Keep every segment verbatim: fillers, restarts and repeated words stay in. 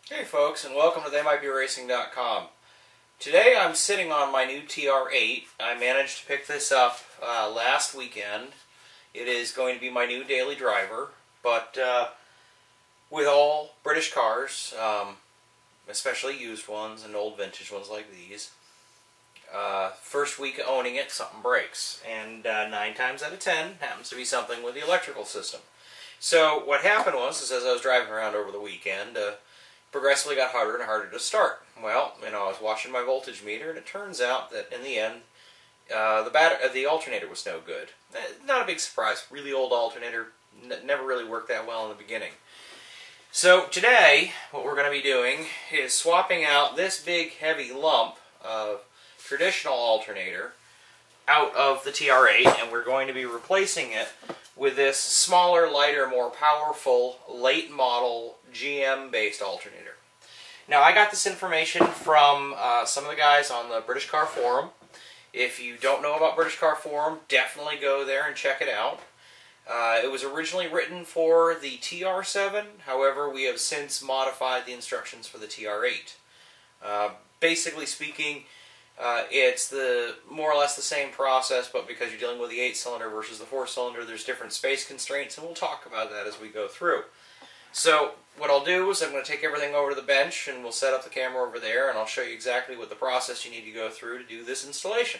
Hey folks, and welcome to They Might Be Racing dot com. Today I'm sitting on my new T R eight. I managed to pick this up uh, last weekend. It is going to be my new daily driver, but uh, with all British cars, um, especially used ones and old vintage ones like these, uh, first week owning it, something breaks. And uh, nine times out of ten happens to be something with the electrical system. So what happened was, is as I was driving around over the weekend, uh, progressively got harder and harder to start. Well, you know, I was watching my voltage meter, and it turns out that in the end, uh, the batter uh, the alternator was no good. Uh, not a big surprise. Really old alternator, n never really worked that well in the beginning. So today, what we're going to be doing is swapping out this big heavy lump of traditional alternator out of the T R eight, and we're going to be replacing it with this smaller, lighter, more powerful, late model G M based alternator. Now, I got this information from uh, some of the guys on the British Car Forum. If you don't know about British Car Forum, definitely go there and check it out. Uh, it was originally written for the T R seven, however, we have since modified the instructions for the T R eight. Uh, basically speaking, Uh, it's the more or less the same process, but because you're dealing with the eight cylinder versus the four cylinder, there's different space constraints, and we'll talk about that as we go through. So what I'll do is I'm going to take everything over to the bench, and we'll set up the camera over there, and I'll show you exactly what the process you need to go through to do this installation.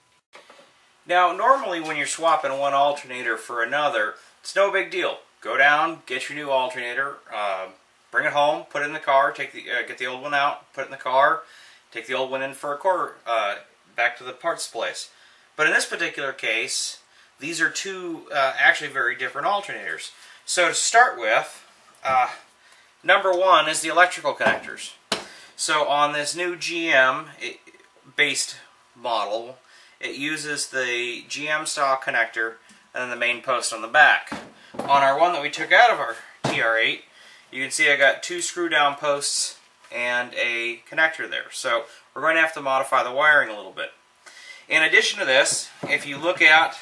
Now, normally when you're swapping one alternator for another, it's no big deal. Go down, get your new alternator, uh, bring it home, put it in the car, take the uh, get the old one out, put it in the car. Take the old one in for a quarter, uh, back to the parts place. But in this particular case, these are two uh, actually very different alternators. So to start with, uh, number one is the electrical connectors. So on this new G M-based model, it uses the G M style connector and then the main post on the back. On our one that we took out of our T R eight, you can see I got two screw down posts and a connector there. So we're going to have to modify the wiring a little bit. In addition to this, if you look at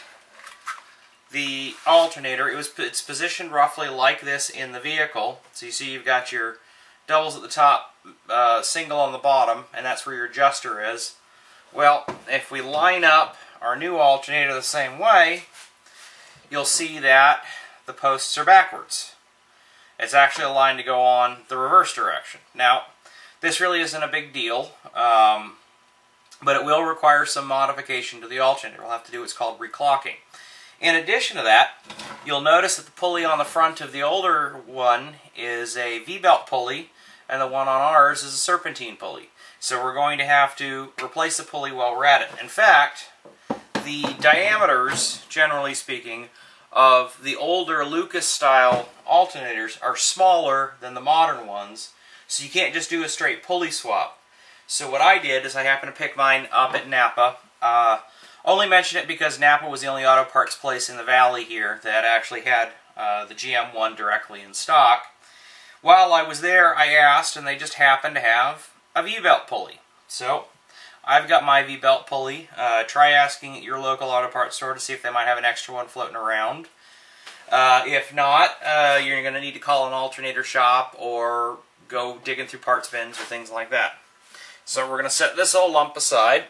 the alternator, it was it's positioned roughly like this in the vehicle. So you see you've got your doubles at the top, uh, single on the bottom, and that's where your adjuster is. Well, if we line up our new alternator the same way, you'll see that the posts are backwards. It's actually aligned to go on the reverse direction. Now, this really isn't a big deal, um, but it will require some modification to the alternator. We'll have to do what's called reclocking. In addition to that, you'll notice that the pulley on the front of the older one is a V-belt pulley, and the one on ours is a serpentine pulley. So we're going to have to replace the pulley while we're at it. In fact, the diameters, generally speaking, of the older Lucas-style alternators are smaller than the modern ones, so you can't just do a straight pulley swap. So what I did is I happened to pick mine up at Napa. Uh, only mention it because Napa was the only auto parts place in the valley here that actually had uh, the G M one directly in stock. While I was there, I asked, and they just happened to have a V-belt pulley. So I've got my V-belt pulley. Uh, try asking at your local auto parts store to see if they might have an extra one floating around. Uh, if not, uh, you're going to need to call an alternator shop or go digging through parts bins or things like that. So we're going to set this old lump aside.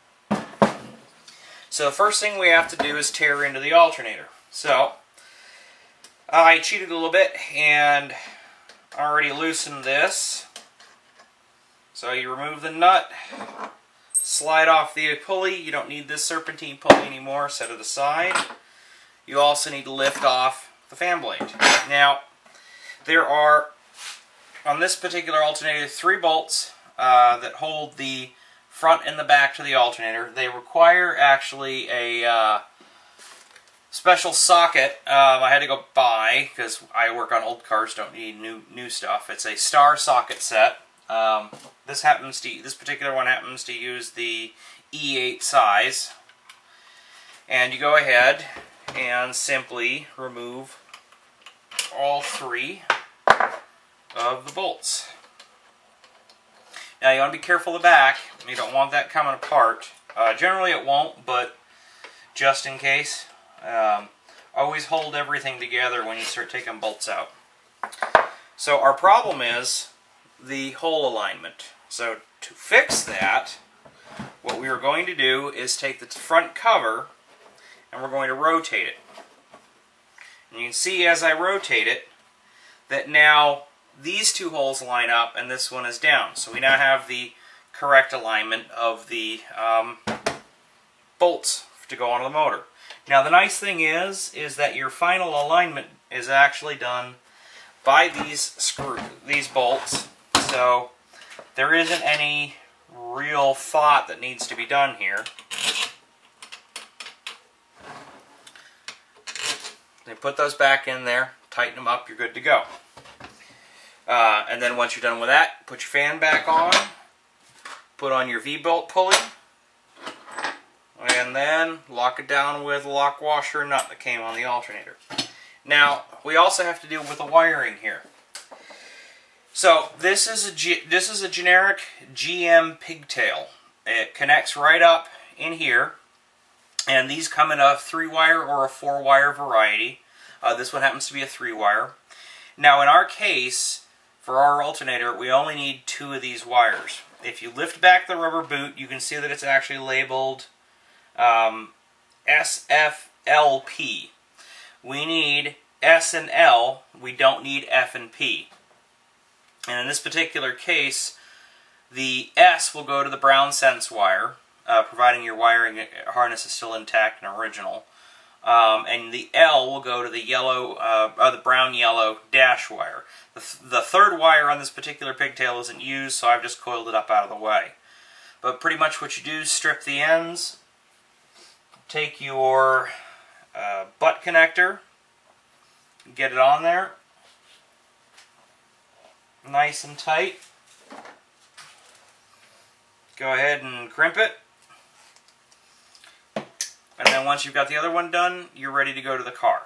So the first thing we have to do is tear into the alternator. So I cheated a little bit and already loosened this. So you remove the nut, slide off the pulley. You don't need this serpentine pulley anymore, set it aside. You also need to lift off the fan blade. Now, there are, on this particular alternator, three bolts uh, that hold the front and the back to the alternator. They require actually a uh, special socket. Um, I had to go buy, because I work on old cars, don't need new new stuff. It's a star socket set. Um, this happens to this particular one happens to use the E eight size, and you go ahead and simply remove all three of the bolts. Now you want to be careful of the back. You don't want that coming apart. Uh, generally it won't, but just in case, um, always hold everything together when you start taking bolts out. So our problem is the hole alignment. So to fix that, what we are going to do is take the front cover and we're going to rotate it. And you can see as I rotate it that now these two holes line up and this one is down. So we now have the correct alignment of the um, bolts to go onto the motor. Now the nice thing is, is that your final alignment is actually done by these screw, these bolts. So there isn't any real thought that needs to be done here. Then put those back in there, tighten them up, you're good to go. Uh, and then once you're done with that, put your fan back on, put on your V-bolt pulley, and then lock it down with a lock washer and nut that came on the alternator. Now, we also have to deal with the wiring here. So this is a G this is a generic G M pigtail. It connects right up in here, and these come in a three-wire or a four-wire variety. Uh, this one happens to be a three-wire. Now, in our case, for our alternator, we only need two of these wires. If you lift back the rubber boot, you can see that it's actually labeled um, S F L P. We need S and L, we don't need F and P. And in this particular case, the S will go to the brown sense wire, uh, providing your wiring harness is still intact and original. Um, and the L will go to the yellow, uh, uh, the brown-yellow dash wire. The, th the third wire on this particular pigtail isn't used, so I've just coiled it up out of the way. But pretty much what you do is strip the ends, take your uh, butt connector, get it on there, nice and tight. Go ahead and crimp it. And then once you've got the other one done, you're ready to go to the car.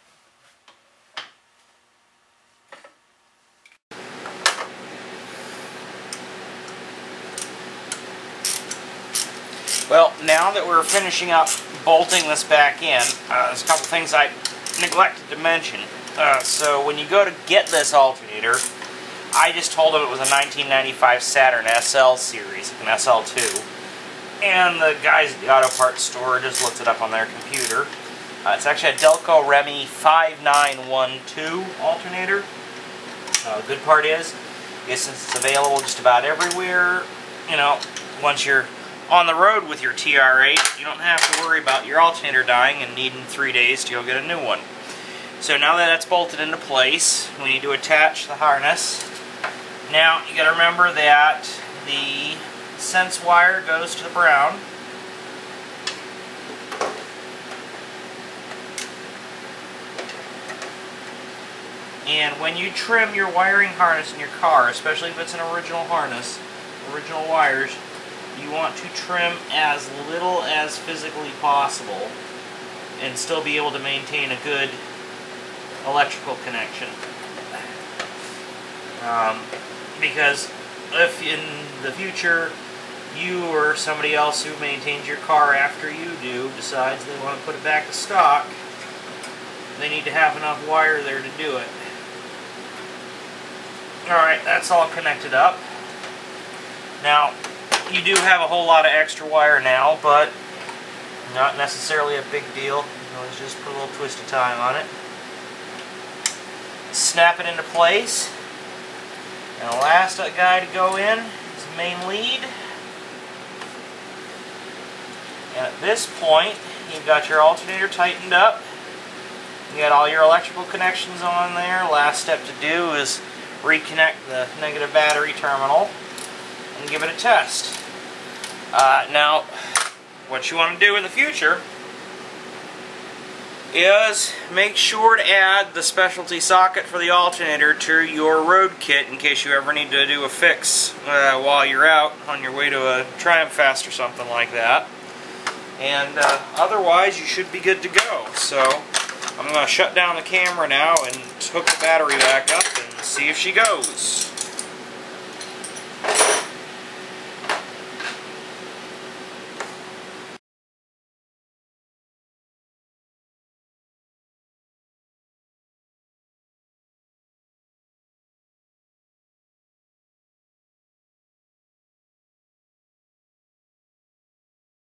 Well, now that we're finishing up bolting this back in, uh, there's a couple things I neglected to mention. Uh, so when you go to get this alternator, I just told them it was a nineteen ninety-five Saturn S L series, an S L two. And the guys at the auto parts store just looked it up on their computer. Uh, it's actually a Delco Remy five nine one two alternator. Uh, the good part is, is since it's available just about everywhere, you know, once you're on the road with your T R eight, you don't have to worry about your alternator dying and needing three days to go get a new one. So now that that's bolted into place, we need to attach the harness. Now, you got to remember that the sense wire goes to the brown. And when you trim your wiring harness in your car, especially if it's an original harness, original wires, you want to trim as little as physically possible and still be able to maintain a good electrical connection. Um, because if in the future you or somebody else who maintains your car after you do decides they want to put it back to stock, they need to have enough wire there to do it. Alright, that's all connected up. Now, you do have a whole lot of extra wire now, but not necessarily a big deal. Let's just put a little twist of tie on it. Snap it into place. And the last guy to go in is the main lead. And at this point, you've got your alternator tightened up. You got all your electrical connections on there. Last step to do is reconnect the negative battery terminal and give it a test. Uh, now, what you want to do in the future is make sure to add the specialty socket for the alternator to your road kit in case you ever need to do a fix uh, while you're out on your way to a Triumph Fest or something like that. And uh, otherwise, you should be good to go. So, I'm going to shut down the camera now and hook the battery back up and see if she goes.